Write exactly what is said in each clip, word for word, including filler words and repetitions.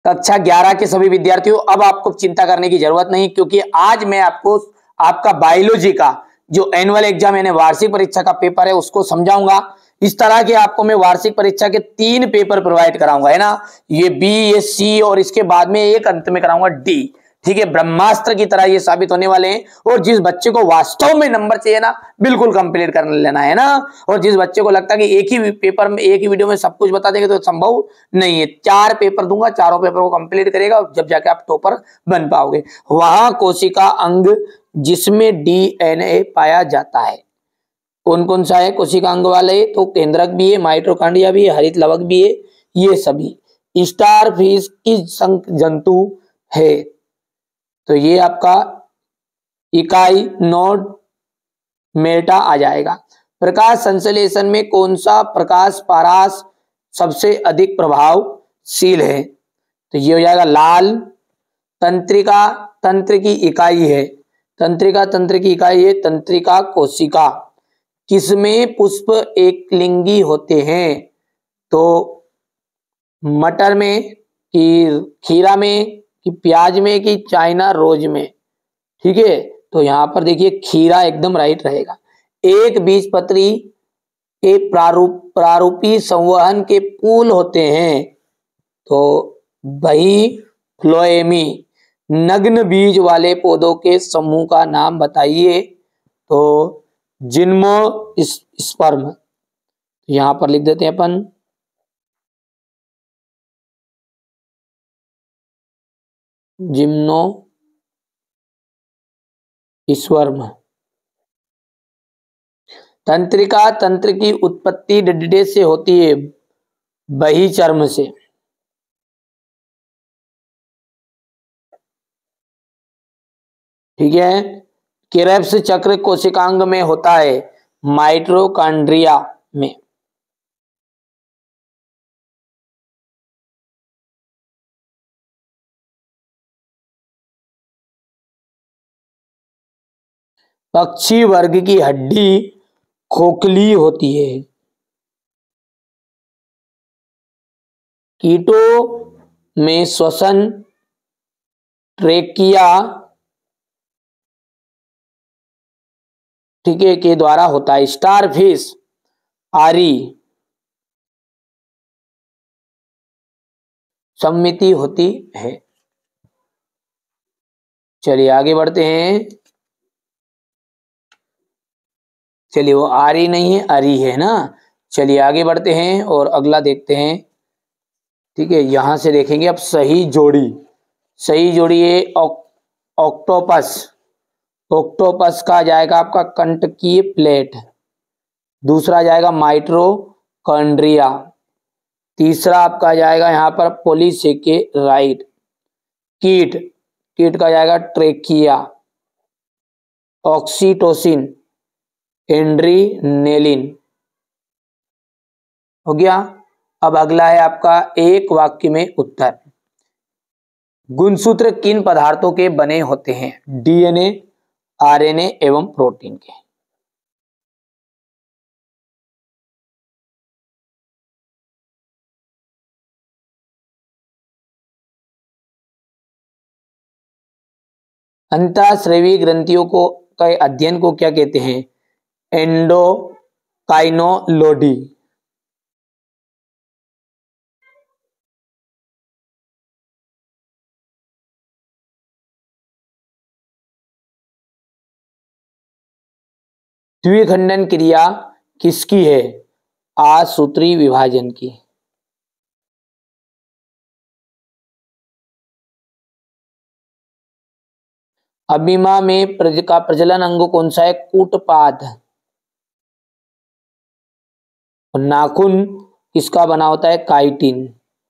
कक्षा ग्यारह के सभी विद्यार्थियों, अब आपको चिंता करने की जरूरत नहीं, क्योंकि आज मैं आपको आपका बायोलॉजी का जो एनुअल एग्जाम यानी वार्षिक परीक्षा का पेपर है उसको समझाऊंगा। इस तरह के आपको मैं वार्षिक परीक्षा के तीन पेपर प्रोवाइड कराऊंगा, है ना, ये बी, ये सी और इसके बाद में एक अंत में कराऊंगा डी। ठीक है, ब्रह्मास्त्र की तरह ये साबित होने वाले हैं। और जिस बच्चे को वास्तव में नंबर चाहिए ना, बिल्कुल कंप्लीट कर लेना, है ना। और जिस बच्चे को लगता है कि एक ही पेपर में, एक ही वीडियो में सब कुछ बता देंगे, तो संभव नहीं है। चार पेपर दूंगा, चारों पेपर को कंप्लीट करेगा, जब जाके आप टॉपर बन पाओगे। वहां कोशिका अंग जिसमें डीएनए पाया जाता है, कौन कौन सा है कोशिका अंग वाले? तो केंद्रक भी है, माइटोकॉन्ड्रिया भी है, हरित लवक भी है, ये सभी स्टारफिश की संक जंतु है। तो ये आपका इकाई नोड मेटा आ जाएगा। प्रकाश संश्लेषण में कौन सा प्रकाश पारास सबसे अधिक प्रभावशील है? तो ये हो जाएगा लाल। तंत्रिका तंत्र की इकाई है, तंत्रिका तंत्र की इकाई है तंत्रिका कोशिका। किसमें पुष्प एक लिंगी होते हैं? तो मटर में कि खीरा में कि प्याज में कि चाइना रोज में? ठीक है, तो यहां पर देखिए खीरा एकदम राइट रहेगा। एक बीजपत्री के प्रारूप प्रारूपी संवहन के पुल होते हैं, तो वही फ्लोएमी। नग्न बीज वाले पौधों के समूह का नाम बताइए? तो जिम्नोस्पर्म, यहां पर लिख देते हैं अपन जिम्नोस्पर्म। तंत्रिका तंत्र की उत्पत्ति डिड्डे से होती है, बही चर्म से। ठीक है, क्रेब्स चक्र कोशिकांग में होता है, माइटोकॉन्ड्रिया में। पक्षी वर्ग की हड्डी खोखली होती है। कीटों में श्वसन ट्रेकिया, ठीक है, के द्वारा होता है। स्टारफिश आरी सम्मिति होती है। चलिए आगे बढ़ते हैं। चलिए वो आरी नहीं है, अरी है ना। चलिए आगे बढ़ते हैं और अगला देखते हैं। ठीक है, यहां से देखेंगे अब सही जोड़ी। सही जोड़ी है ऑक्टोपस। ऑक्टोपस का जाएगा आपका कंटकीय प्लेट। दूसरा जाएगा माइटोकॉन्ड्रिया। तीसरा आपका जाएगा यहाँ पर पॉलीसेकेराइड। कीट कीट का जाएगा ट्रेकिया। Oxytocin, adrenaline. हो गया। अब अगला है आपका एक वाक्य में उत्तर। गुणसूत्र किन पदार्थों के बने होते हैं? डीएनए, आरएनए एवं प्रोटीन के। अंतःस्रावी ग्रंथियों को के अध्ययन को क्या कहते हैं? एंडोकाइनोलॉजी। द्विखंडन क्रिया किसकी है? आसूत्री विभाजन की। अमीबा में प्रज का प्रजनन अंग कौन सा है? कूटपाद। और नाखून किसका बना होता है? काइटिन।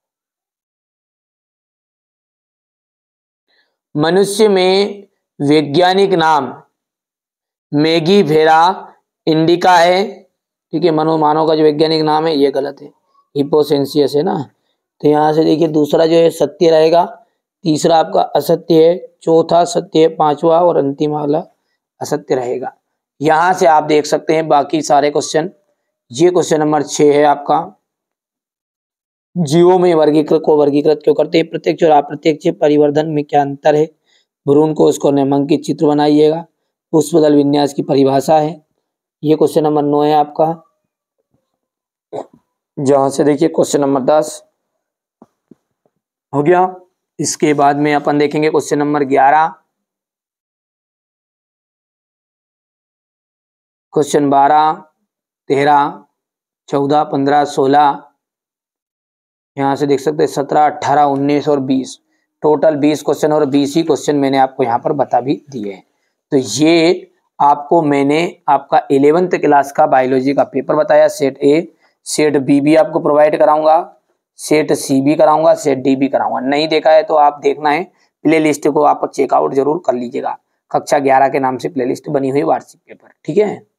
मनुष्य में वैज्ञानिक नाम मेगीफेरा इंडिका है। ठीक है, मनो मानव का जो वैज्ञानिक नाम है ये गलत है, हिपोसेंसियस है ना। तो यहां से देखिए दूसरा जो है सत्य रहेगा, तीसरा आपका असत्य है, चौथा सत्य है, पांचवा और अंतिम वाला असत्य रहेगा। यहां से आप देख सकते हैं बाकी सारे क्वेश्चन। ये क्वेश्चन नंबर छह है आपका। जीवों में वर्गीकृत को वर्गीकृत क्यों करते हैं? प्रत्यक्ष और अप्रत्यक्ष परिवर्धन में क्या अंतर है? भ्रूण कोश को नामांकित चित्र बनाइएगा। पुष्पदल विन्यास की परिभाषा है। ये क्वेश्चन नंबर नौ है आपका। जहां से देखिए क्वेश्चन नंबर दस हो गया। इसके बाद में अपन देखेंगे क्वेश्चन नंबर ग्यारह, क्वेश्चन बारह, तेरह, चौदह, पंद्रह, सोलह, यहाँ से देख सकते हैं सत्रह, अठारह, उन्नीस और बीस। टोटल बीस क्वेश्चन और बीस ही क्वेश्चन मैंने आपको यहाँ पर बता भी दिए हैं। तो ये आपको मैंने आपका इलेवेंथ क्लास का बायोलॉजी का पेपर बताया। सेट ए, सेट बी भी आपको प्रोवाइड कराऊंगा, सेट सी भी कराऊंगा, सेट डी भी कराऊंगा। नहीं देखा है तो आप देखना है, प्ले लिस्ट को आप चेकआउट जरूर कर लीजिएगा। कक्षा ग्यारह के नाम से प्ले लिस्ट बनी हुई वार्षिक पेपर, ठीक है।